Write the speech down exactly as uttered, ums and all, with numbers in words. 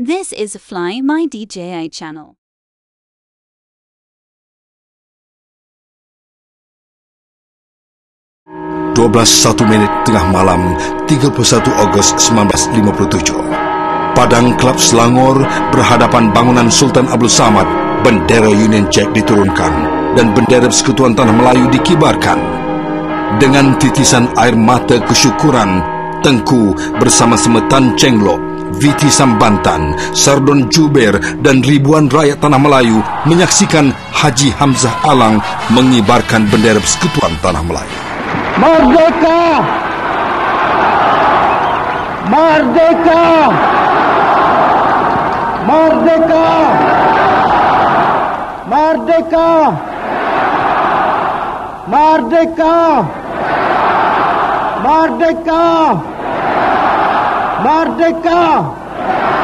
This is Fly My D J I channel. dua belas satu minit tengah malam tiga puluh satu Ogos seribu sembilan ratus lima puluh tujuh. Padang Kelab Selangor berhadapan bangunan Sultan Abdul Samad, bendera Union Jack diturunkan dan bendera Persekutuan Tanah Melayu dikibarkan. Dengan titisan air mata kesyukuran, Tengku bersama-sama Tan Cheng Lock, Viti Sambantan, Sardon Juber dan ribuan rakyat Tanah Melayu menyaksikan Haji Hamzah Alang mengibarkan bendera Persekutuan Tanah Melayu. Merdeka! Merdeka! Merdeka! Merdeka! Merdeka! Merdeka! Merdeka!